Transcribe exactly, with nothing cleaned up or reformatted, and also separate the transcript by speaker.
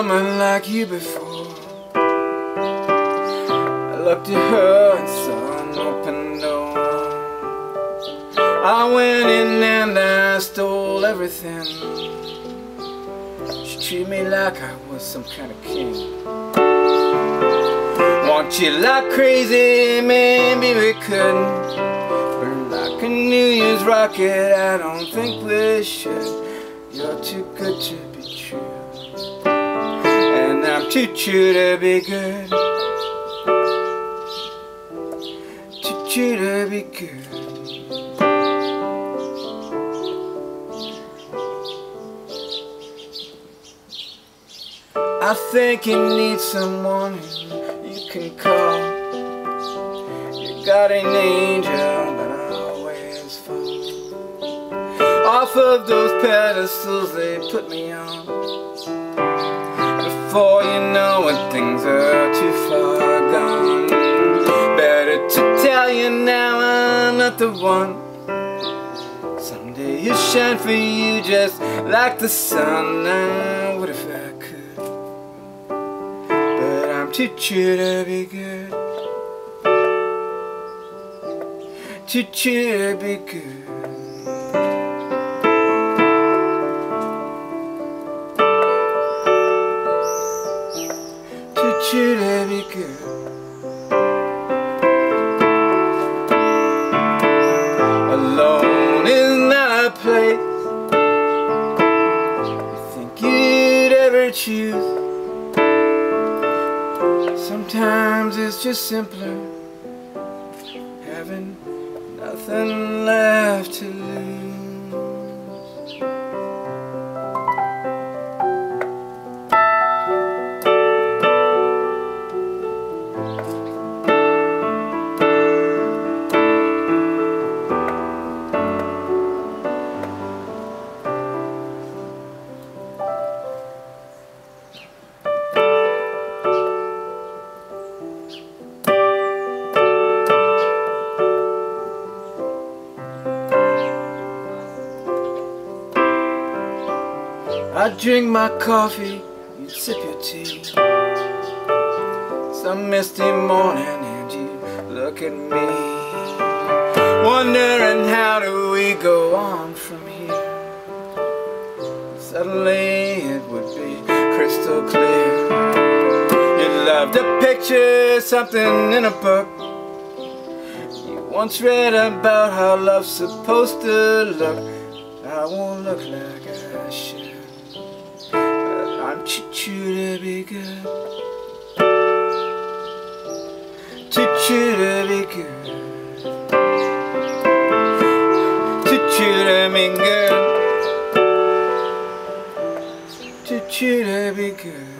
Speaker 1: woman like you before. I looked at her and saw an open door. I went in and I stole everything. She treated me like I was some kind of king. Want you like crazy, maybe we couldn't burn like a New Year's rocket. I don't think we should. You're too good to be true, and I'm too true to be good. Too true to be good. I think you need someone you can call. You got an angel, but I always fall off of those pedestals they put me on. Before you know it, things are too far gone. Better to tell you now I'm not the one. Someday you'll shine for you just like the sun. Now, what if I could? But I'm too true to be good. Too true to be good. True to be good. Alone is not a place you think you'd ever choose. Sometimes it's just simpler having nothing left to lose. I drink my coffee, you sip your tea. Some misty morning and you look at me, wondering how do we go on from here. Suddenly it would be crystal clear. You'd love to picture something in a book you once read about how love's supposed to look. I won't look like I should. I'm too true to be good. Too true to be good. Too true to be good. Too true to be good.